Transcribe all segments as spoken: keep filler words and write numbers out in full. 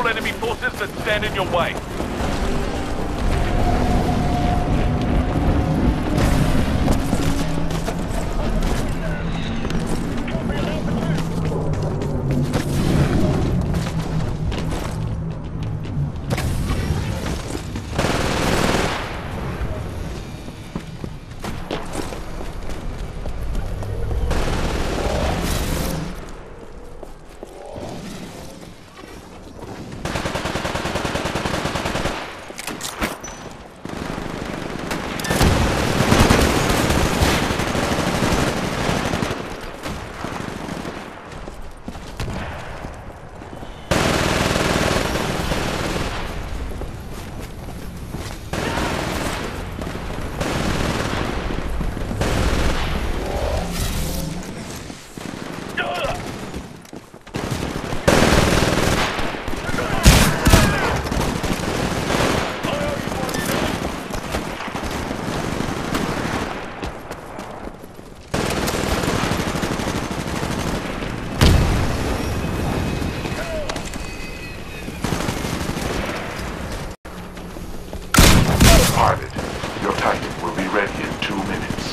all enemy forces that stand in your way. Your Titan will be ready in two minutes.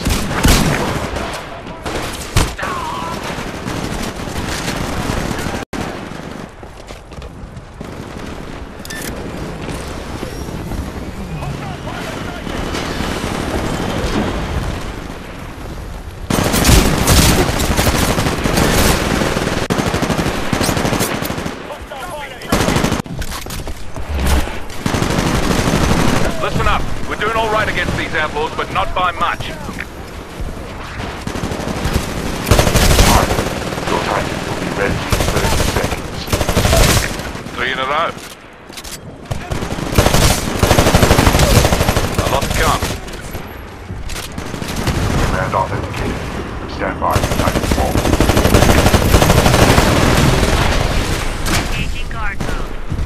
Listen up. We're doing all right against these outlaws, but not by much. Your Titan will be ready in thirty seconds. Three in a row. I lost count. Command authenticated. Stand by for Titan fall. Engaging guard mode.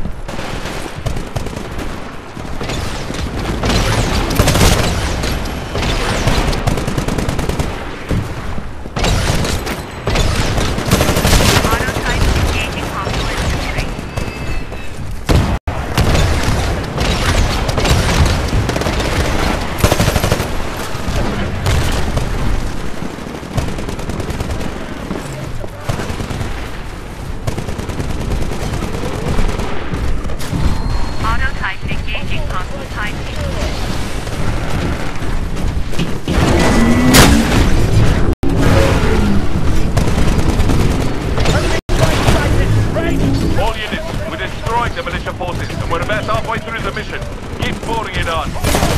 The militia forces, and we're about halfway through the mission. Keep pouring it on.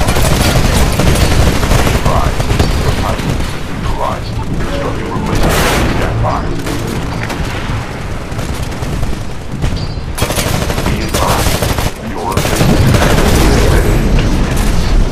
Right. Your Titan is neutralized. Constructing replacement. Stand by. Be advised. Your replacement Titan is ready in two minutes.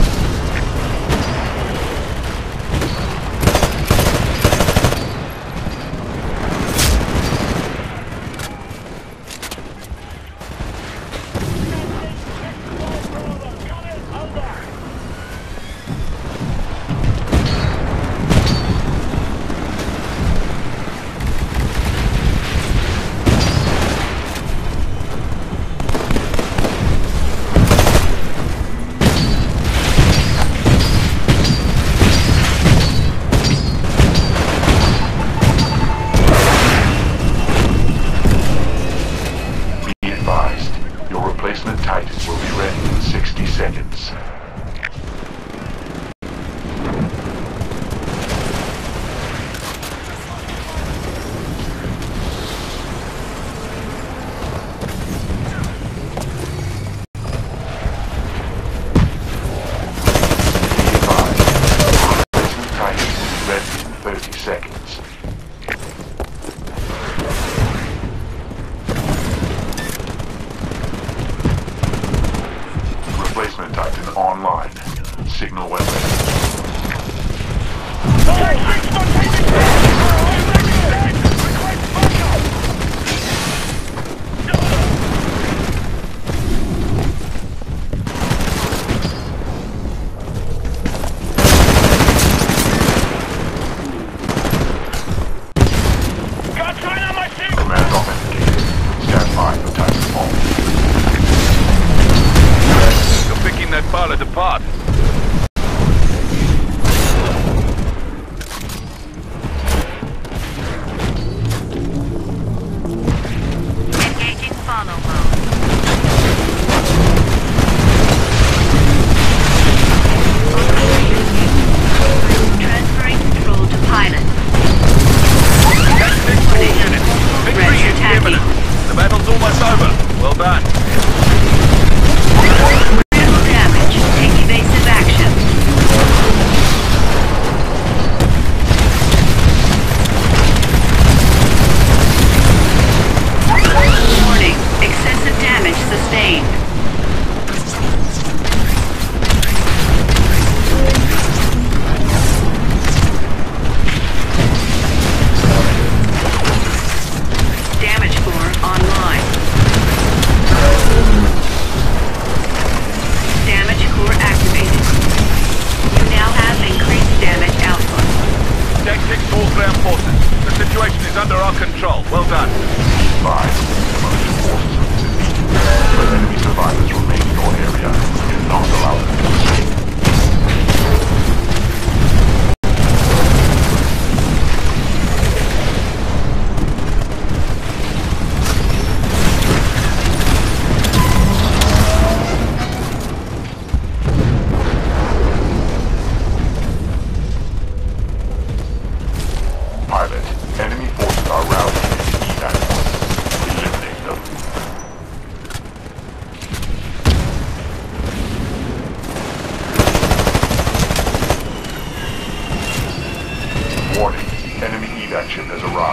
Replacement Titan will be ready in sixty seconds. Replacement Titan will be ready in thirty seconds. Replacement Titan online. Signal when ready. Command authenticated. Stand by for Titan fall. depart. Engaging follow mode. Transferring control to pilot. That's six all units. Victory is imminent. The battle's almost over. Well done. Critical damage. Take evasive action. Warning. Excessive damage sustained. Damage core online. Damage core activated. You now have increased damage output. Tactics to all ground forces. The situation is under our control. Well done. Five. Militia forces have been defeated. But enemy survivors remain in your area. Do not allow them to escape. Pilot, enemy forces are routed in evac points. Eliminate them. Warning, enemy evac ship has arrived.